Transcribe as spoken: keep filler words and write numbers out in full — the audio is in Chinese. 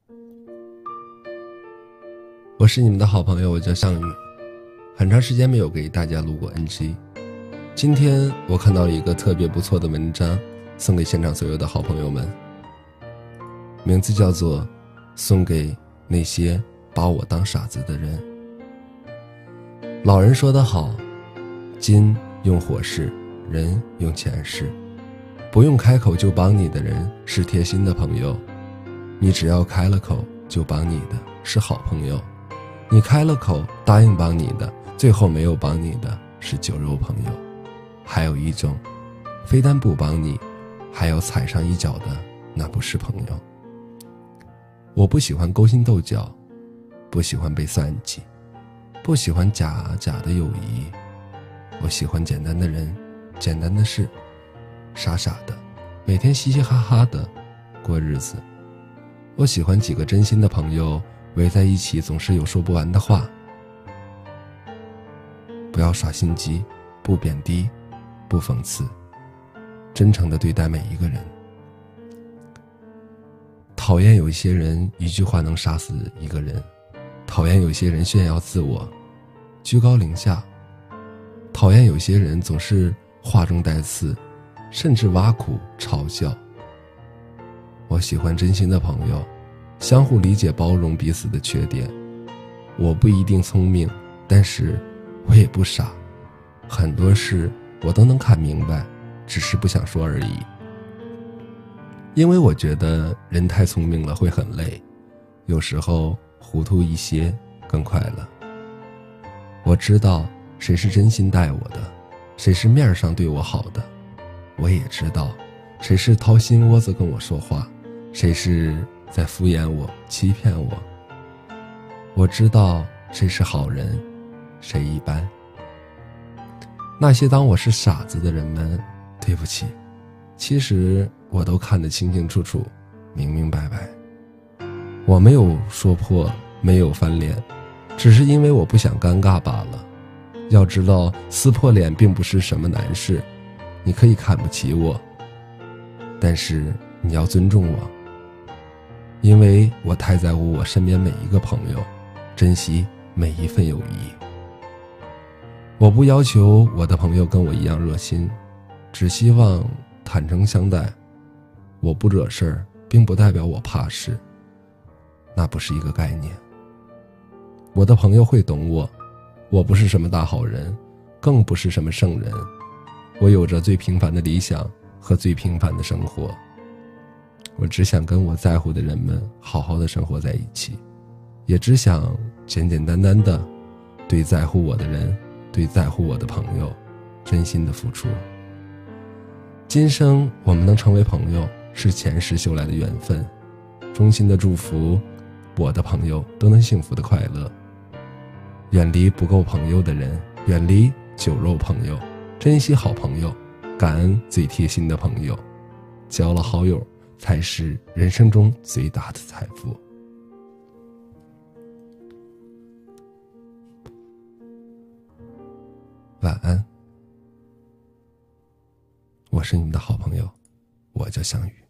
我是你们的好朋友，我叫向宇。很长时间没有给大家录过 N G， 今天我看到了一个特别不错的文章，送给现场所有的好朋友们，名字叫做送给那些把我当傻子的人。老人说得好，金用火试，人用钱试，不用开口就帮你的人是贴心的朋友，你只要开了口就帮你的是好朋友，你开了口答应帮你的，最后没有帮你的是酒肉朋友。还有一种，非但不帮你，还要踩上一脚的，那不是朋友。我不喜欢勾心斗角，不喜欢被算计，不喜欢假假的友谊，我喜欢简单的人，简单的事，傻傻的，每天嘻嘻哈哈的过日子。我喜欢几个真心的朋友围在一起，总是有说不完的话。不要耍心机，不贬低，不讽刺，真诚地对待每一个人。讨厌有一些人一句话能杀死一个人，讨厌有些人炫耀自我，居高临下，讨厌有些人总是话中带刺，甚至挖苦嘲笑。我喜欢真心的朋友，相互理解包容彼此的缺点。我不一定聪明，但是我也不傻，很多事我都能看明白，只是不想说而已。因为我觉得人太聪明了会很累，有时候糊涂一些更快乐。我知道谁是真心待我的，谁是面上对我好的，我也知道谁是掏心窝子跟我说话，谁是在敷衍我欺骗我。我知道谁是好人，谁一般。那些当我是傻子的人们，对不起，其实我都看得清清楚楚，明明白白。我没有说破，没有翻脸，只是因为我不想尴尬罢了。要知道撕破脸并不是什么难事，你可以看不起我，但是你要尊重我，因为我太在乎我身边每一个朋友，珍惜每一份友谊。我不要求我的朋友跟我一样热心，只希望坦诚相待。我不惹事儿，并不代表我怕事，那不是一个概念。我的朋友会懂我，我不是什么大好人，更不是什么圣人，我有着最平凡的理想和最平凡的生活。我只想跟我在乎的人们好好的生活在一起，也只想简简单单的对在乎我的人，对在乎我的朋友真心的付出。今生我们能成为朋友，是前世修来的缘分，衷心的祝福我的朋友都能幸福的快乐。远离不够朋友的人，远离酒肉朋友，珍惜好朋友，感恩最贴心的朋友。交了好友才是人生中最大的财富。晚安，我是你们的好朋友，我叫向宇。